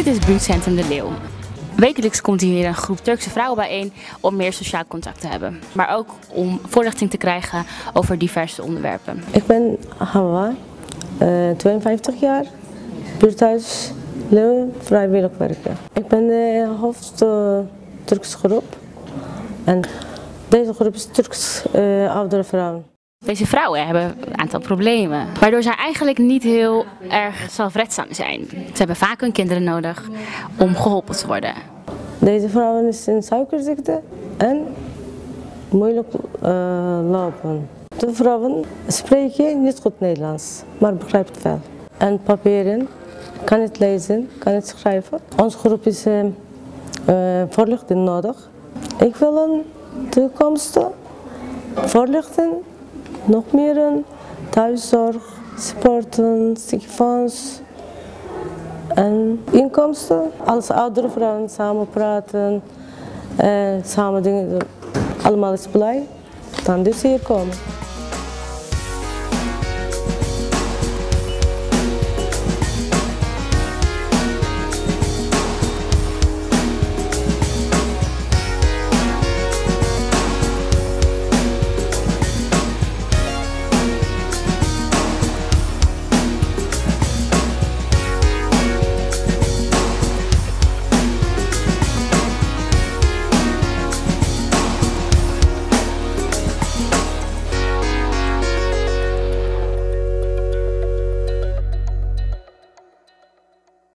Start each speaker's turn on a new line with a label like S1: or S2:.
S1: Dit is Buurtcentrum De Leeuw. Wekelijks komt hier een groep Turkse vrouwen bijeen om meer sociaal contact te hebben. Maar ook om voorlichting te krijgen over diverse onderwerpen.
S2: Ik ben Hawa, 52 jaar, buurthuis Leeuw, vrijwillig werken. Ik ben de hoofd Turkse groep en deze groep is Turks oudere vrouwen.
S1: Deze vrouwen hebben een aantal problemen, waardoor zij eigenlijk niet heel erg zelfredzaam zijn. Ze hebben vaak hun kinderen nodig om geholpen te worden.
S2: Deze vrouwen is een suikerziekte en moeilijk lopen. De vrouwen spreken niet goed Nederlands, maar begrijpt wel. En papieren, kan niet lezen, kan niet schrijven. Onze groep is voorlichting nodig. Ik wil een toekomst voorlichten. Nog meer een thuiszorg, sporten, ziekenfonds en inkomsten. Als oudere vrouwen samen praten, samen dingen doen, allemaal is blij, dan dus hier komen.